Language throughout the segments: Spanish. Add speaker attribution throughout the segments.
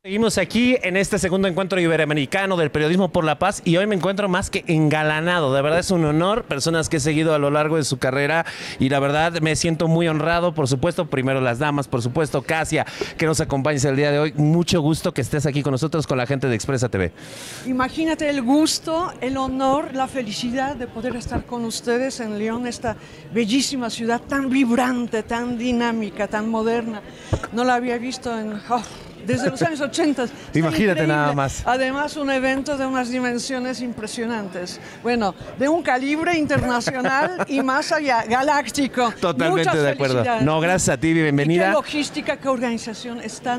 Speaker 1: Seguimos aquí en este segundo encuentro iberoamericano del periodismo por la paz y hoy me encuentro más que engalanado. De verdad es un honor, personas que he seguido a lo largo de su carrera y la verdad me siento muy honrado, por supuesto, primero las damas, por supuesto, Casia, que nos acompañes el día de hoy. Mucho gusto que estés aquí con nosotros, con la gente de Expresa TV.
Speaker 2: Imagínate el gusto, el honor, la felicidad de poder estar con ustedes en León, esta bellísima ciudad tan vibrante, tan dinámica, tan moderna. No la había visto desde los años 80.
Speaker 1: Imagínate nada más.
Speaker 2: Además, un evento de unas dimensiones impresionantes. Bueno, de un calibre internacional y más allá, galáctico.
Speaker 1: Totalmente
Speaker 2: Muchas
Speaker 1: de acuerdo.
Speaker 2: felicidades.
Speaker 1: No, gracias a ti, bienvenida.
Speaker 2: ¿Y qué logística, qué organización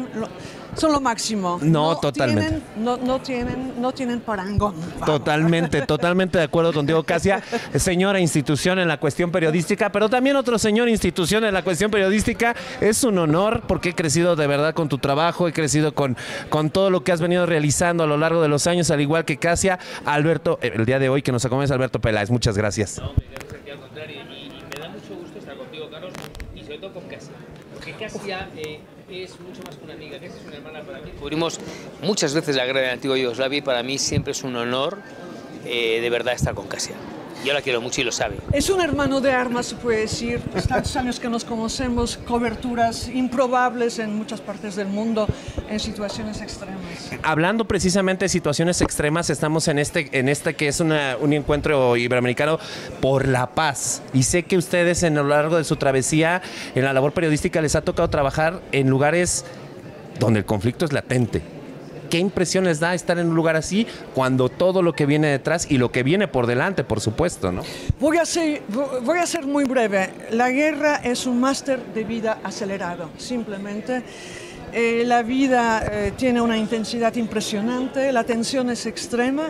Speaker 2: son lo máximo?
Speaker 1: No, totalmente.
Speaker 2: No tienen parangón.
Speaker 1: Totalmente de acuerdo contigo, Casia. Señora institución en la cuestión periodística, pero también otro señor institución en la cuestión periodística. Es un honor porque he crecido de verdad con tu trabajo, he crecido con todo lo que has venido realizando a lo largo de los años, al igual que Casia. Alberto, el día de hoy que nos acompañas, Alberto Peláez, muchas gracias.
Speaker 3: No, gracias a ti, al contrario, y me da mucho gusto estar contigo, Carlos, y sobre todo con Casia, porque Casia es mucho más que una amiga, Casia es una hermana para mí. Cubrimos muchas veces la guerra de la antigua Yugoslavia y para mí siempre es un honor de verdad estar con Casia. Yo la quiero mucho y lo sabe.
Speaker 2: Es un hermano de armas, se puede decir. Tantos años que nos conocemos, coberturas improbables en muchas partes del mundo, en situaciones extremas.
Speaker 1: Hablando precisamente de situaciones extremas, estamos en este que es un encuentro iberoamericano por la paz. Y sé que ustedes a lo largo de su travesía, en la labor periodística, les ha tocado trabajar en lugares donde el conflicto es latente. ¿Qué impresión les da estar en un lugar así cuando todo lo que viene detrás y lo que viene por delante, por supuesto, ¿no?
Speaker 2: Voy a ser muy breve. La guerra es un máster de vida acelerado, simplemente. La vida tiene una intensidad impresionante, la tensión es extrema.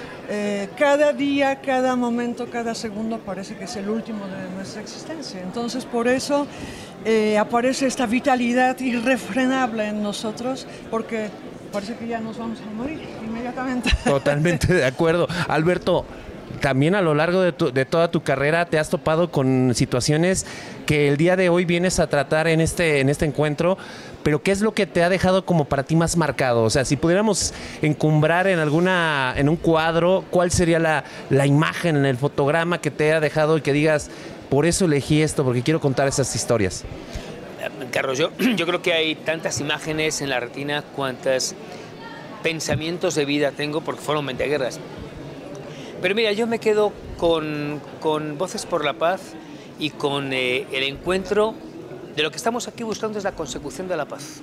Speaker 2: Cada día, cada momento, cada segundo parece que es el último de nuestra existencia. Entonces, por eso aparece esta vitalidad irrefrenable en nosotros, porque parece que ya nos vamos a morir inmediatamente.
Speaker 1: Totalmente de acuerdo. Alberto, también a lo largo de toda tu carrera te has topado con situaciones que el día de hoy vienes a tratar en este encuentro, pero ¿qué es lo que te ha dejado como para ti más marcado? O sea, si pudiéramos encumbrar en un cuadro, ¿cuál sería la imagen en el fotograma que te ha dejado y que digas, por eso elegí esto, porque quiero contar esas historias?
Speaker 3: Carlos, yo creo que hay tantas imágenes en la retina cuantos pensamientos de vida tengo, porque fueron 20 guerras. Pero mira, yo me quedo con Voces por la Paz y con el encuentro de lo que estamos aquí buscando, es la consecución de la paz.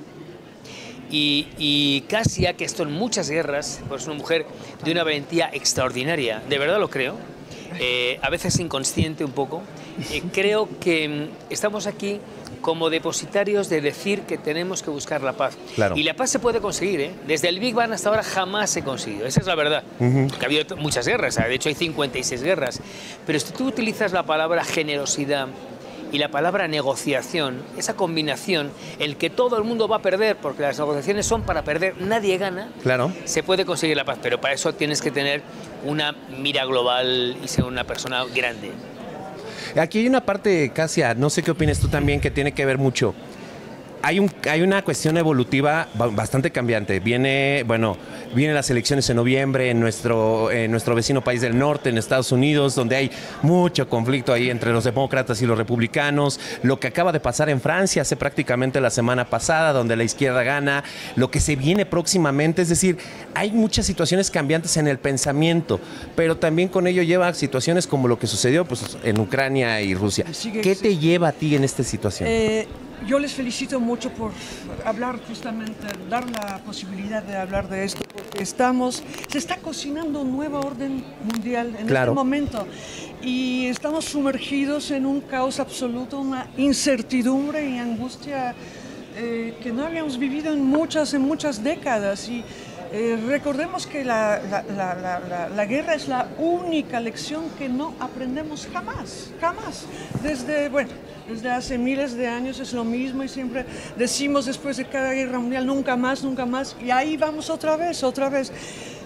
Speaker 3: Y Casia, que esto en muchas guerras, pues es una mujer de una valentía extraordinaria, de verdad lo creo, a veces inconsciente un poco. Creo que estamos aquí como depositarios de decir que tenemos que buscar la paz.
Speaker 1: Claro.
Speaker 3: Y la paz se puede conseguir, ¿eh? Desde el Big Bang hasta ahora jamás se ha conseguido, esa es la verdad. Ha habido muchas guerras, de hecho hay 56 guerras, pero si tú utilizas la palabra generosidad y la palabra negociación, esa combinación, el que todo el mundo va a perder, porque las negociaciones son para perder, nadie gana,
Speaker 1: claro,
Speaker 3: se puede conseguir la paz, pero para eso tienes que tener una mira global y ser una persona grande.
Speaker 1: Aquí hay una parte, Casia, no sé qué opinas tú también, que tiene que ver mucho. Hay una cuestión evolutiva bastante cambiante. Vienen las elecciones en noviembre en nuestro vecino país del norte, en Estados Unidos, donde hay mucho conflicto ahí entre los demócratas y los republicanos. Lo que acaba de pasar en Francia hace prácticamente la semana pasada, donde la izquierda gana. Lo que se viene próximamente, es decir, hay muchas situaciones cambiantes en el pensamiento, pero también con ello lleva situaciones como lo que sucedió pues, en Ucrania y Rusia. ¿Qué te lleva a ti en esta situación?
Speaker 2: Yo les felicito mucho por hablar justamente, dar la posibilidad de hablar de esto, porque se está cocinando un nuevo orden mundial en este momento y estamos sumergidos en un caos absoluto, una incertidumbre y angustia que no habíamos vivido en muchas décadas. Y recordemos que la guerra es la única lección que no aprendemos jamás. Desde hace miles de años es lo mismo y siempre decimos después de cada guerra mundial nunca más, y ahí vamos otra vez.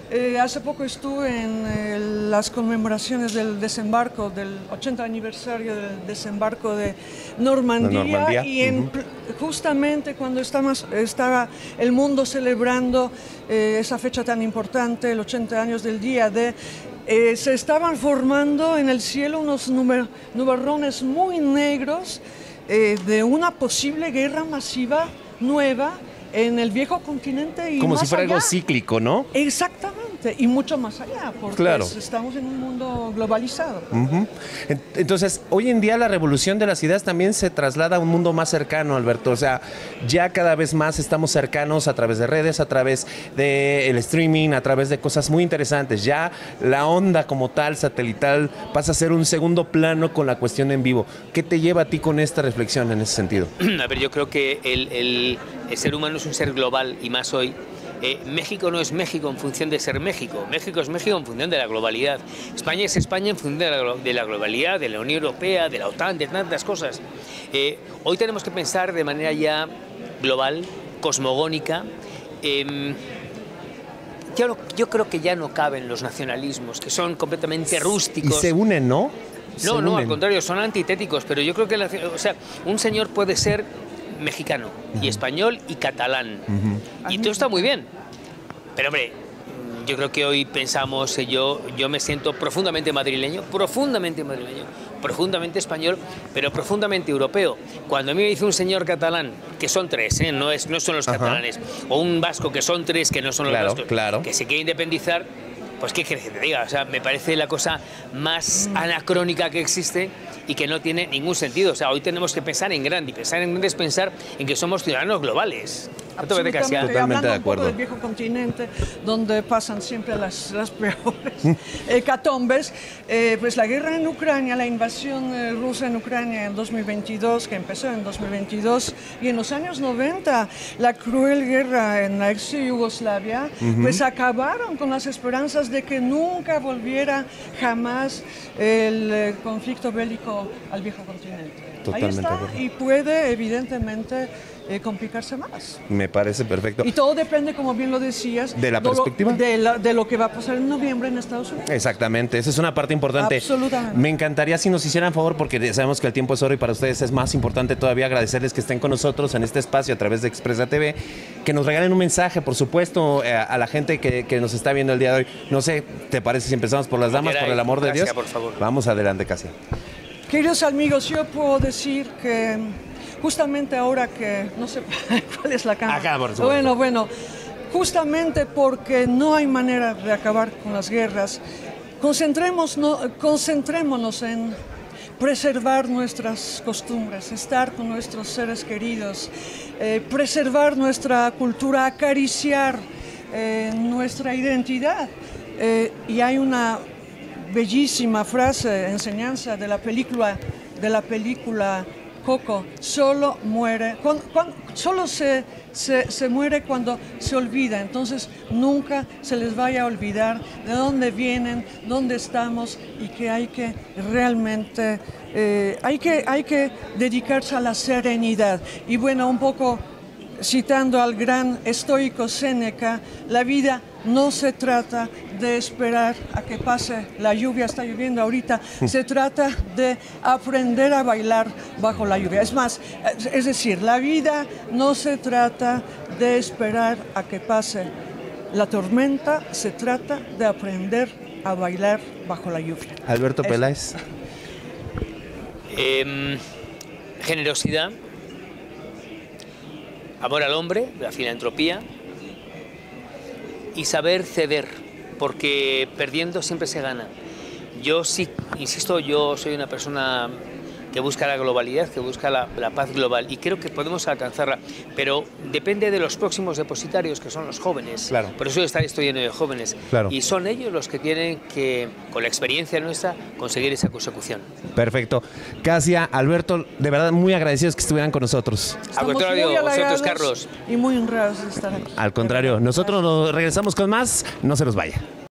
Speaker 2: Hace poco estuve en las conmemoraciones del desembarco, del 80 aniversario del desembarco de Normandía, y justamente cuando estaba el mundo celebrando esa fecha tan importante, el 80 años del día D, se estaban formando en el cielo unos nubarrones muy negros de una posible guerra masiva nueva en el viejo continente y
Speaker 1: como
Speaker 2: más
Speaker 1: si fuera
Speaker 2: allá.
Speaker 1: Algo cíclico, ¿no?
Speaker 2: Exactamente, y mucho más allá, porque estamos en un mundo globalizado.
Speaker 1: Entonces, hoy en día la revolución de las ideas también se traslada a un mundo más cercano, Alberto. O sea, ya cada vez más estamos cercanos a través de redes, a través del streaming, a través de cosas muy interesantes. Ya la onda como tal, satelital, pasa a ser un segundo plano con la cuestión en vivo. ¿Qué te lleva a ti con esta reflexión en ese sentido?
Speaker 3: A ver, yo creo que el ser humano es un ser global, y más hoy. México no es México en función de ser México. México es México en función de la globalidad. España es España en función de la globalidad, de la Unión Europea, de la OTAN, de tantas cosas. Hoy tenemos que pensar de manera ya global, cosmogónica. Yo creo que ya no caben los nacionalismos, que son completamente rústicos.
Speaker 1: Y se unen, ¿no?
Speaker 3: No, al contrario, son antitéticos, pero yo creo que un señor puede ser mexicano y español y catalán, y todo está muy bien, pero hombre, yo creo que hoy pensamos, yo me siento profundamente madrileño, profundamente español, pero profundamente europeo. Cuando a mí me dice un señor catalán, que son tres, no son los catalanes, o un vasco, que son tres, que no son los vascos, que se quiere independizar, pues qué quieres que te diga, o sea, me parece la cosa más anacrónica que existe y que no tiene ningún sentido. O sea, hoy tenemos que pensar en grande, y pensar en grande es pensar en que somos ciudadanos globales.
Speaker 2: Absolutamente, hablando un poco del viejo continente, donde pasan siempre las peores hecatombes, pues la guerra en Ucrania, la invasión rusa en Ucrania en 2022, que empezó en 2022, y en los años 90, la cruel guerra en la ex Yugoslavia, pues acabaron con las esperanzas de que nunca volviera jamás el conflicto bélico al viejo continente.
Speaker 1: Totalmente.
Speaker 2: Ahí está, y puede evidentemente complicarse más.
Speaker 1: Me parece perfecto.
Speaker 2: Y todo depende, como bien lo decías,
Speaker 1: de la perspectiva
Speaker 2: de lo que va a pasar en noviembre en Estados Unidos.
Speaker 1: Exactamente, esa es una parte importante.
Speaker 2: Absolutamente.
Speaker 1: Me encantaría si nos hicieran favor, porque sabemos que el tiempo es oro y para ustedes es más importante todavía, agradecerles que estén con nosotros en este espacio a través de Expresa TV, que nos regalen un mensaje, por supuesto, a la gente que nos está viendo el día de hoy. No sé, ¿te parece si empezamos por las damas, por el amor de Dios?
Speaker 3: Por favor.
Speaker 1: Vamos adelante, Casia.
Speaker 2: Queridos amigos, yo puedo decir que justamente ahora que, no sé cuál es la cámara.
Speaker 1: Acá, por supuesto.
Speaker 2: Bueno, justamente porque no hay manera de acabar con las guerras, concentrémonos en preservar nuestras costumbres, estar con nuestros seres queridos, preservar nuestra cultura, acariciar nuestra identidad. Y hay una bellísima frase, enseñanza de la película Coco: solo muere, solo se muere cuando se olvida. Entonces nunca se les vaya a olvidar de dónde vienen, dónde estamos, y que hay que realmente hay que dedicarse a la serenidad. Y bueno, un poco citando al gran estoico Séneca, la vida no se trata de esperar a que pase la lluvia, está lloviendo ahorita, se trata de aprender a bailar bajo la lluvia. Es decir, la vida no se trata de esperar a que pase la tormenta, se trata de aprender a bailar bajo la lluvia.
Speaker 1: Alberto Peláez.
Speaker 3: Generosidad, amor al hombre, la filantropía, y saber ceder, porque perdiendo siempre se gana. Yo sí, insisto, yo soy una persona que busca la globalidad, que busca la paz global, y creo que podemos alcanzarla, pero depende de los próximos depositarios, que son los jóvenes.
Speaker 1: Claro.
Speaker 3: Por eso estoy lleno de jóvenes.
Speaker 1: Claro.
Speaker 3: Y son ellos los que tienen que, con la experiencia nuestra, conseguir esa consecución.
Speaker 1: Perfecto. Casia, Alberto, de verdad muy agradecidos que estuvieran con nosotros.
Speaker 3: Al contrario, vosotros, Carlos.
Speaker 2: Y muy honrados de estar aquí.
Speaker 1: Al contrario, nosotros nos regresamos con más, no se los vaya.